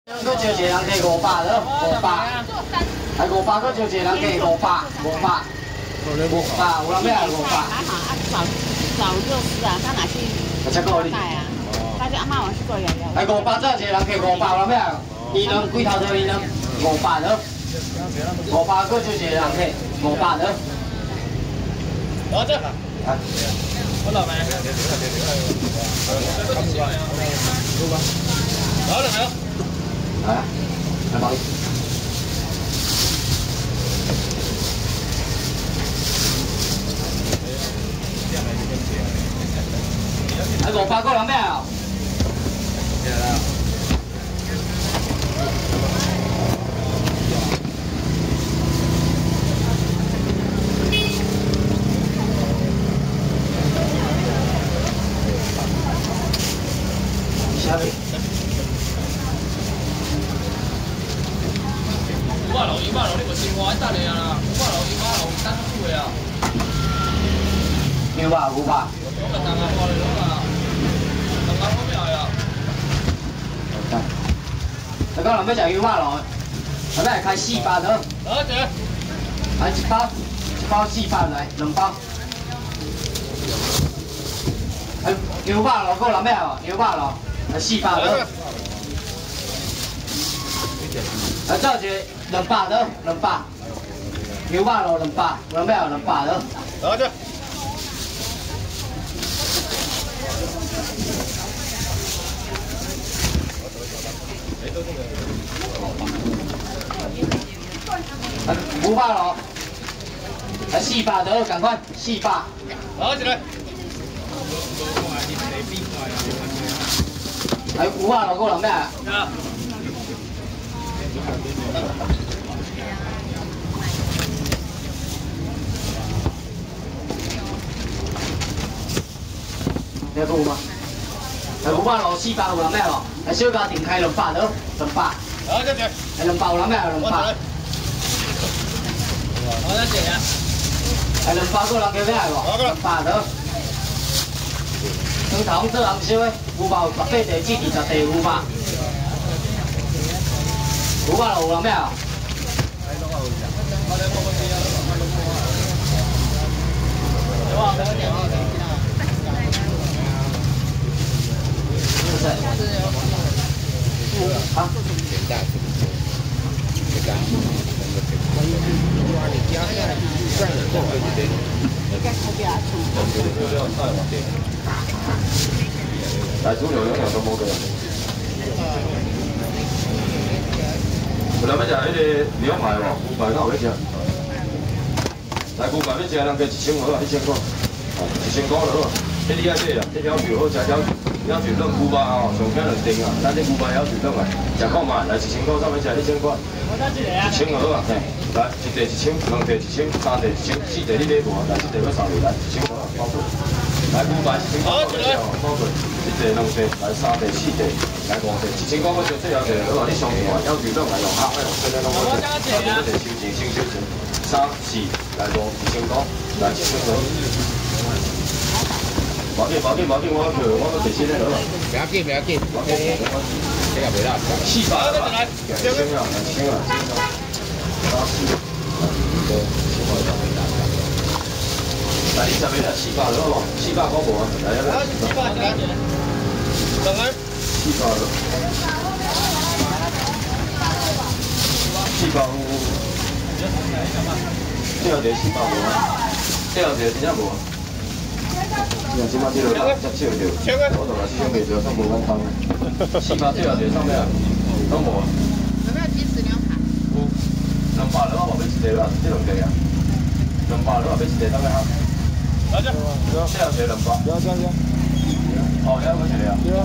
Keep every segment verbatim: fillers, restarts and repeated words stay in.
搁招一个人摕五百了，五百，还五百，搁招一个人摕五百，五百，五百，有人要来五百。 还好啊，找找肉丝啊，他哪去？ 我才够你。 他就阿妈往去过摇摇。 还五百，再一个人摕五百，有人要来？伊两几头多伊两五百了，五百，搁招一个人摕五百了。 攞啫。啊。我落嚟。攞嚟攞。 来，来帮你。还五百个人咩啊？下面。 五百樓、二百樓，你個線我喺得你啊啦！五百樓、二百樓單出嚟啊！ 五百，五百。 咁咪大額過嚟咯嘛！大額嗰邊係啊？ 大家諗咩就係五百樓，係咩開四百的？ 攞住。 係一包，一包四百嚟，兩包。係五百樓嗰個諗咩啊？五百樓係四百的。係再一個。 兩百的，兩百，牛百咯，兩百，兩百兩百的。 攞住。 五百咯，係四百的，趕快，四百。 攞住嚟。 係五百咯，嗰個諗咩啊？ 你有冇嘛？係五百六四百有諗咩咯？係小價電契兩百咯，兩百。 好，跟住。 係兩百有諗咩啊？兩百。 好，多謝啊。 係兩百個諗叫咩喎？兩百咯。佢頭都諗少嘅，五百十八地支二十地五百。五百六有諗咩啊？ 啊？大豬牛兩樣都冇嘅。佢諗咩就係啲兩排喎，五排夠幾隻？大五排要隻人計一千好啊，一千個，一千個咯。呢啲啊啲啊，啲條條好食條。 要住兩五百哦，上邊兩定啊，但係五百要住兩啊，食講埋嚟一千個，三蚊食一千個，一千個好啊，嚟一地一千，兩地一千，三地一千，四地呢啲無，但係四地嗰三地嚟一千個包括，嚟五百一千個包括，一地兩地嚟三地四地嚟五地，一千個嗰隻即有地，佢話啲上邊話要住兩係用黑咧，所以咧我哋我哋超前先少少，三四嚟五一千個，嚟一千個。 冇見冇見冇見，我佢我個地先咧攞。唔要緊唔要緊，我嘅聽入嚟啦。四百啊！千啊，千啊，八四，個千個就俾大家。但係十尾係四百咯，四百嗰部啊，第一咧。四百幾多錢？兩蚊。四百咯。四百五。呢個地四百五啊？呢個地點解冇啊？ 你起碼知道得一千條，嗰度係始終未做，都冇揾燈。四百條條收咩啊？都冇啊。有冇幾時兩排？冇。兩百兩話俾一地啦，呢兩地啊。兩百兩話俾一地得咩啊？攞啫。即係條兩百。有有有。哦，有嗰條嚟啊？有。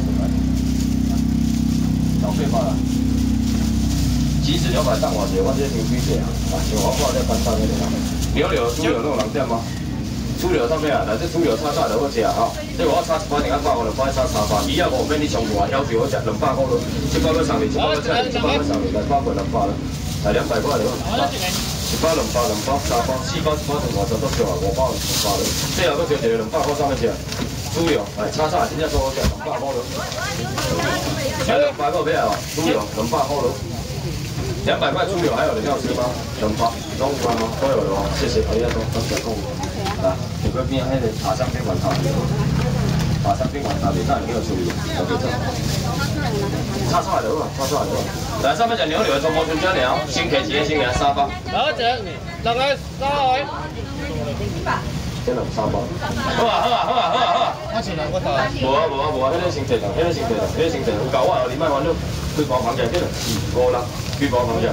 就飛發啦。幾時兩百當我哋，我這條飛地啊，像我講啲分散嘅地方。牛柳豬柳那種冷店嗎？ 豬柳上面啊，嗱，即豬柳叉叉就好食啊，嗬！即我叉一百定一百，我就擺叉叉百。而家我俾你上話要住嗰隻兩百個咯，一百個上嚟，一百個上嚟，一百個上嚟，包括兩百啦，係兩百個嚟咯。一百兩百兩百三百四百一百同我就都少啊，我包兩百啦。即係有嗰隻就兩百個三蚊隻。 猪油，哎，炒炒真正做好食，两百块咯。还两百块买啊？猪油两百块咯。两百块猪油还有人要吃吗？两百，中午吗？都有的哦，谢谢，可以要多多谢购物。啊，你嗰邊喺你茶餐廳揾下，茶餐廳揾下，你當然呢個豬油，有幾多？炒炒嚟到啊，炒炒嚟到。來，上面隻牛柳中國豬腳鳥，新期幾新嘅三百。 然後隻兩個三百。 一兩三百。好啊好啊好啊好啊好啊！ 我前兩個頭。 無啊無啊無啊，迄個先提上，迄個先提上，迄個先提上，有夠啊！你莫玩咗，佢講房價幾多？五啦，佢講房價。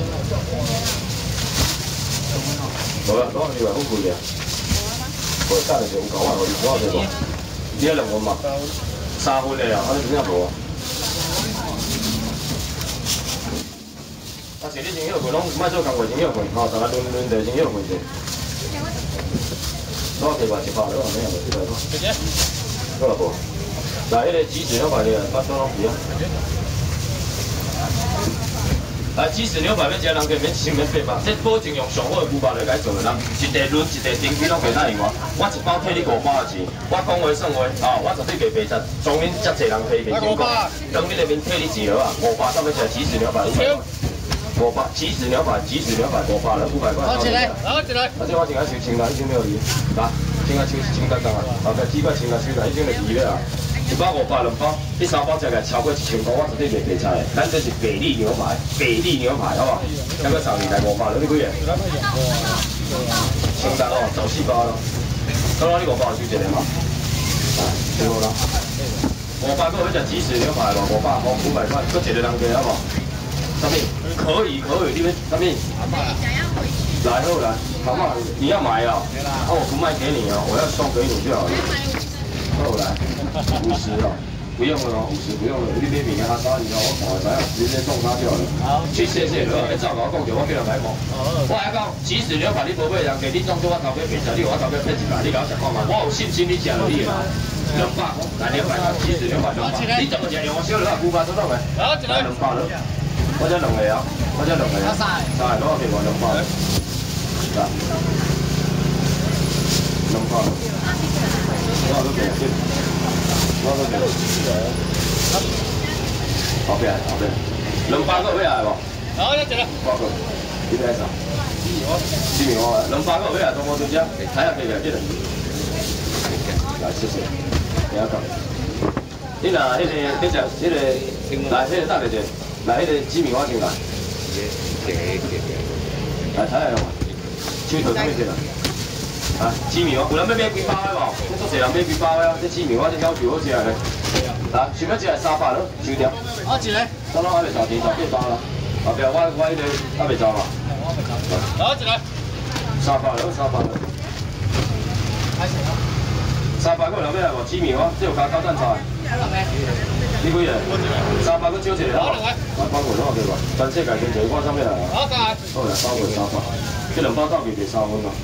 無啊，講你話好貴嘅，我家嚟就有夠啊！我我哋講，呢一兩個嘛，三分嘅啊，我哋點解無啊？啊，是你先要份，攏唔愛做工課先要份，吼，大家輪輪地先要份先。攞幾塊一百兩，咩嘢？一百塊。直接。好啦，無。嗱，迄個芝士牛排嘅，八多兩皮啊。來，芝士牛排要食人嘅免先免八百，這保證用上好嘅牛排來解做嘅，人一地輪一地丁皮攏袂答應我。我一包替你五百嘅錢，我講話算話，哦，我絕對袂白賺，總免遮濟人批評成功。當你內面替你錢啊，五百三要食芝士牛排。五百芝士牛排，芝士牛排五百啦，五百塊。攞起來，攞起來。而且我淨係收清啦，已經沒有理。嗱，淨係收清得當啊，後邊幾塊清啊收啦，已經係二啦。一包五百兩包，呢三包食嘅超過一千塊，我絕對袂白菜。咱這是百利牛排，百利牛排，好唔好？咁個上年嚟五百啦，你幾嘢？清得咯，就四包咯。咁我呢個包收一個嘛，啊，幾好啦。五百個嗰隻芝士牛排咯，五百塊，五百塊，嗰一個人嘅好唔好？什麼？可以可以，你們什麼？來後來，好嘛？你要買啊？那我不賣給你啊，我要送給你就好了。後來，五十哦，不用了哦，五十不用了，你別名啊，啥你哦，我看下知直接送他就好了。好，去謝謝了，你照我講就我叫人來講。我還講，即使牛排你無買人給你當做我頭家賣食，你我頭家賣一百，你搞食看嘛？我有信心你食落去啦。兩百，來兩百，即使兩百兩百，你怎麼講？我小了，五百都到未？來兩百了。我只兩個啊，我只兩個啊，晒，攞個皮黃兩包，嗱，兩包，攞個皮先，攞個皮，後邊後邊，兩包個咩啊？係喎，好一隻啦，包個，幾多錢？知名我兩包個咩啊？同我對隻，睇下皮嘅幾多？來，謝謝，有一個，呢嗱呢個呢隻呢個，嗱呢個得嚟隻。來，迄個雞米花先來，來睇下用，手頭上面先啦。啊，雞米花，有人要買幾包的無？你做濟人買幾包的啊？這雞米花這要求好食咧。啊，想要食三百咯，收掉。好一個。等我還未找錢，找幾包啦？後邊我我迄個還未找嘛。好一個。三百咯，三百咯。三百個有咩無？雞米花，這有加高蛋炒。你幾人？三百個招一個啦，來包括攞幾個？但世界全球關心咩啊？好嘅。好嚟包括三百，這兩包到期第三分咯。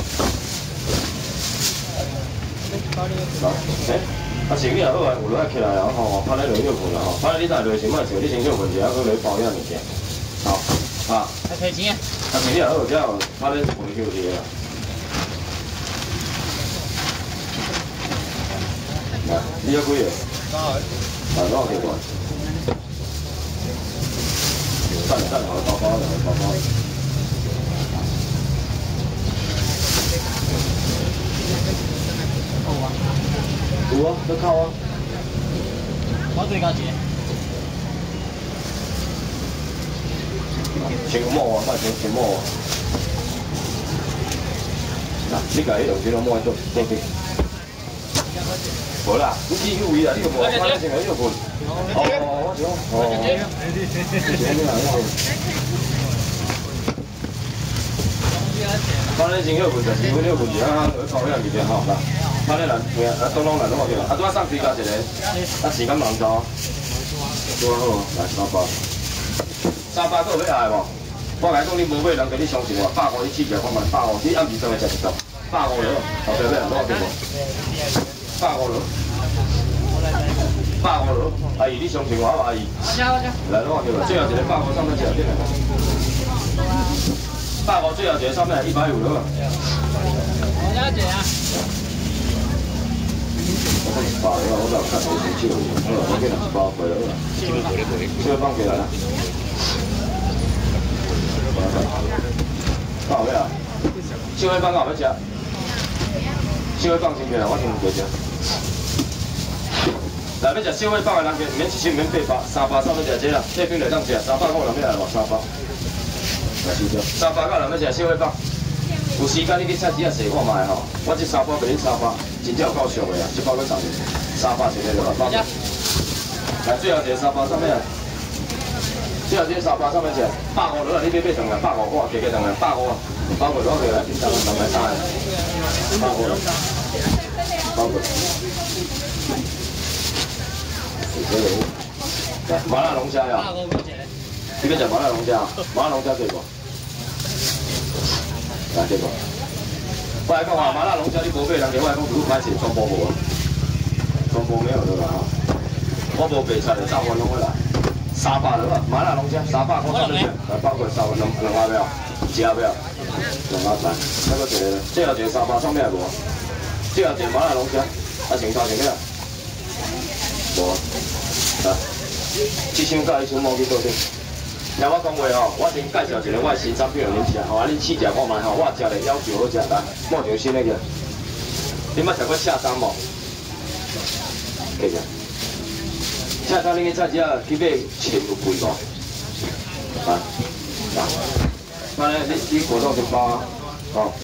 嗱，誒，阿成你又好啊，有落起來啊，吼，拍咧兩腰盤啦，吼，拍咧你大類錢乜時候？你先腰盤時啊，佢嚟包一樣物件。好，啊。係賠錢啊？阿成你又好，之後拍咧盤叫啲啊。嗱，呢一幾嘢？來攞幾個？真真好包包，包包。有啊，都靠啊。我最加錢。全摸啊，乜全全摸啊？嗱，呢個喺度先攞摸喺度，多啲。好啦，你自己位啦，呢個盤，翻嚟先係呢個盤。哦，我知哦。哦。翻嚟先呢個盤就係呢個盤而家佢放呢樣嘢嚇嗱，翻嚟嗱，啊東東嚟都我叫啦，啊東三四價錢嚟，啊時間難咗，做好嚟三百，三百嗰個咩係喎？我講你冇咩人俾你上錢喎，百五你黐住我問百五，你啱住上去就就百五咗，後邊咩人攞我叫喎？百五咯，百五咯，阿姨你上電話阿姨，嚟攞我叫啦，最後一個百五三蚊隻邊嚟？百五最後一個三蚊係一百五咯。我一隻啊。 我一包了，我就看谁先少，好，我给两一包回来了。这个放起来了。到尾啊！小尾放到要吃，小尾放先起来，我先唔食。来要食小尾放的人，免一千免八百，三百三要食这啦，这边来当食，三百五人要来无？三百。来是着，三百个人要食小尾放。 有时间你去菜市啊试看卖吼，我这三包给你三百，真正有够俗的啊！这包搁送你，三百一个就包。来，最后一个三百上面，最后这个三百上面是百五落来，你买买上来百五块，加加上来百五啊，包括落去来，三个三个三个，百五，包括。来，麻辣龙虾呀！你要食麻辣龙虾？麻辣龙虾可以不？ 来这个，我来讲啊，麻辣龙虾你无买，人家我来讲如果歹势，全部无啊，全部没有了啦哈。我无备菜的，炸完拢会来，三百了啊，麻辣龙虾三百块三两，来包括三两两阿票，一阿票，两阿三，那个一个，最后一个三百上面无，最后一个麻辣龙虾，啊成头成咩？无，来，一箱到一箱毛去倒底。 听我讲话吼，我先介绍一个我的新产品互恁食，吼，啊恁试食看卖吼，我食的要求好食，来，冒上新那个，恁捌食过下山无？记着，下山恁去菜市啊去买钱有贵无？啊，来，那咧你你果冻先包啊，吼。